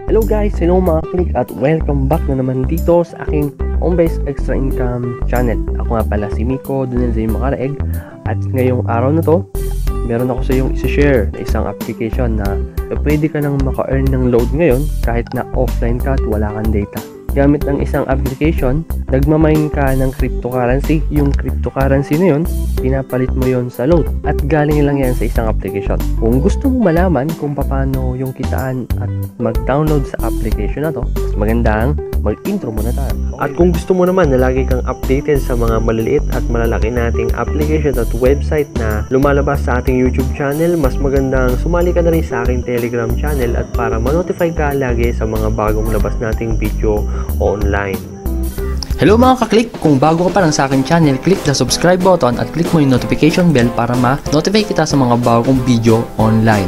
Hello guys, hello mga click at welcome back na naman dito sa aking home-based extra income channel. Ako nga pala si Miko, Dunel Zay Makaraeg, at ngayong araw na to, meron ako sa iyong isi-share na isang application na pwede ka nang maka-earn ng load ngayon kahit na offline ka at wala kang data. Gamit ng isang application, nagmamine ka ng cryptocurrency. Yung cryptocurrency na yun, pinapalit mo yon sa load at galing lang yan sa isang application. Kung gusto mo malaman kung paano yung kitaan at mag-download sa application na to, mas magandang mag-intro muna tayo. At kung gusto mo naman na lagi kang updated sa mga maliliit at malalaki nating application at website na lumalabas sa ating YouTube channel, mas magandang sumali ka na rin sa aking Telegram channel at para ma-notify ka lagi sa mga bagong labas nating video online. Hello mga ka-click! Kung bago ka pa lang sa aking channel, click the subscribe button at click mo yung notification bell para ma-notify kita sa mga bagong video online.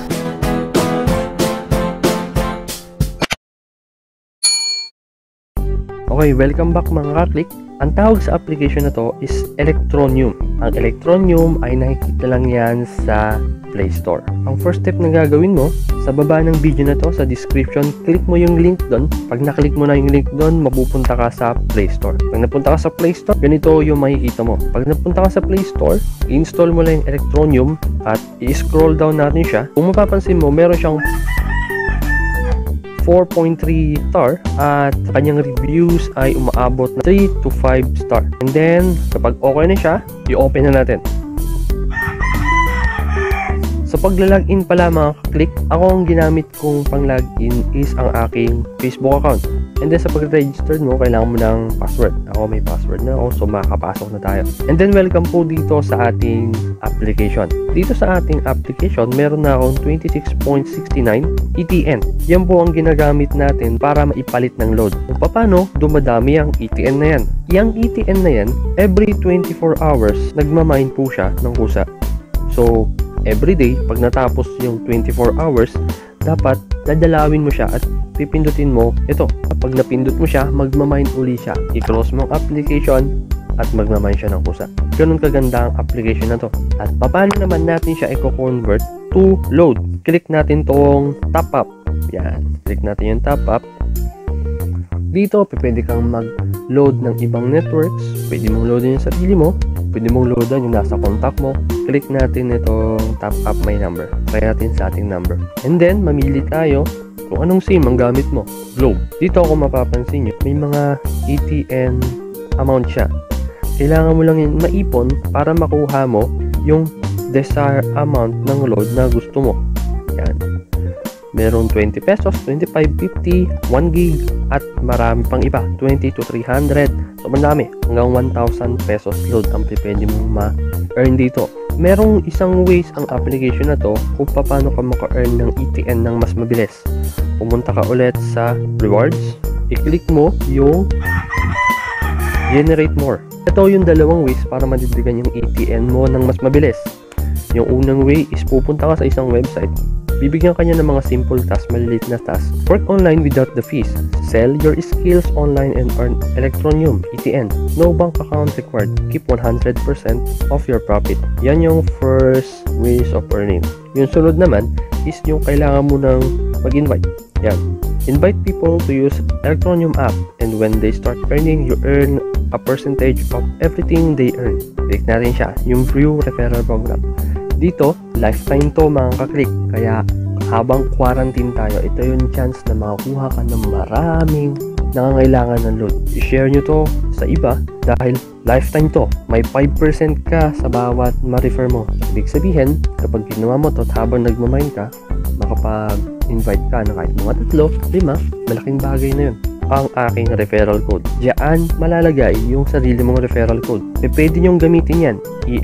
Okay, welcome back mga ka-click. Ang tawag sa application na to is Electroneum. Ang Electroneum ay nakikita lang yan sa Play Store. Ang first step na gagawin mo, sa baba ng video na to, sa description, click mo yung link doon. Pag naklik mo na yung link doon, mapupunta ka sa Play Store. Pag napunta ka sa Play Store, ganito yung makikita mo. Pag napunta ka sa Play Store, install mo lang yung Electroneum at i-scroll down natin siya. Kung mapapansin mo, meron siyang 4.3 star at kanyang reviews ay umaabot na 3 to 5 star. And then, kapag okay na siya, i-open na natin. Sa pagla-login pala mga ka-click, ako ang ginamit kong pang-login is ang aking Facebook account. And then sa pag-register mo, kailangan mo ng password. Ako may password na ako, so makakapasok na tayo. And then welcome po dito sa ating application. Dito sa ating application, meron na akong 26.69 ETN. Yan po ang ginagamit natin para maipalit ng load. Kung paano dumadami ang ETN na yan. Yang ETN na yan, every 24 hours, nagmamine po siya ng kusa. So, every day, pag natapos yung 24 hours, dapat dadalawin mo siya at pipindutin mo ito. Kapag napindot mo siya, magmamine uli siya. I-close mo ang application at magmamine siya ng kusa. Ganun kaganda ang application na to. At paano naman natin siya i-convert to load? Click natin tong top up. Yan. Click natin yung top up. Dito, pwede kang mag-load ng ibang networks. Pwede mong loadin yung sarili mo. Pwede mong loadan yung nasa contact mo. Click natin itong top up my number. Try natin sa ating number. And then, mamili tayo kung anong SIM ang gamit mo. Globe. Dito ako mapapansin nyo, may mga ETN amount siya. Kailangan mo lang yun maipon para makuha mo yung desired amount ng load na gusto mo. Yan. Merong 20 pesos, 25, 50, 1 gig, at marami pang iba, 20 to 300. So, madami. Hanggang 1,000 pesos load ang pwede mong ma-earn dito. Merong isang ways ang application na to kung paano ka maka-earn ng ETN ng mas mabilis. Pumunta ka ulit sa rewards. I-click mo yung generate more. Ito yung dalawang ways para madibdigan yung ETN mo ng mas mabilis. Yung unang way is pupunta ka sa isang website. Bibigyan ka niya ng mga simple tasks, maliliit na tasks. Work online without the fees. Sell your skills online and earn Electroneum ETN. No bank account required. Keep 100% of your profit. Yan yung first ways of earning. Yung sunod naman is yung kailangan mo ng mag-invite. Yan. Invite people to use Electroneum app, and when they start earning, you earn a percentage of everything they earn. Click natin siya, yung View Referral Program. Dito, lifetime to mga ka-click. Kaya habang quarantine tayo, ito yung chance na makakuha ka ng maraming nangangailangan ng load. I-share nyo to sa iba dahil lifetime to. May 5% ka sa bawat ma-refer mo. Ibig sabihin, kapag ginawa mo to at habang nagmamine ka, makapag-invite ka na kahit mga 3, 5, malaking bagay na yun. Ang aking referral code. Diyan malalagay yung sarili mong referral code. Pwede nyong gamitin yan.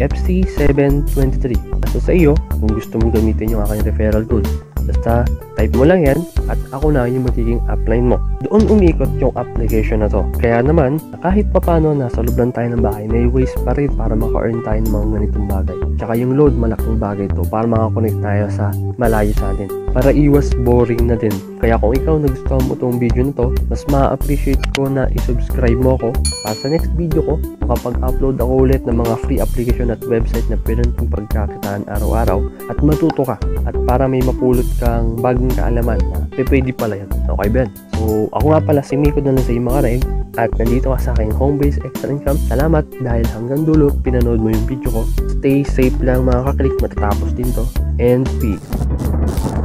EFC723. So sa iyo, kung gusto mong gamitin yung aking referral code, basta type mo lang yan at ako na yung magiging upline mo. Doon umiikot yung application na to. Kaya naman, kahit papano nasa loob lang tayo ng bahay, may ways pa rin para maka-earn tayo ng mga ganitong bagay. Tsaka yung load, malaking bagay to para makakonect tayo sa malayo sa atin. Para iwas boring na din. Kaya kung ikaw nagustuhan mo itong video na to, mas ma-appreciate ko na i-subscribe mo ako para sa next video ko, makapag-upload ako ulit ng mga free application at website na pwede kong pagkakitaan araw-araw at matuto ka. At para may mapulot kang bagong kaalaman na pwede pala yan. Okay ba yan? So, ako nga pala si Miko na lang sa iyo mga reg at nandito ka sa aking home base extra income. Salamat dahil hanggang dulo pinanood mo yung video ko. Stay safe lang mga kaklik, matatapos din to. And peace.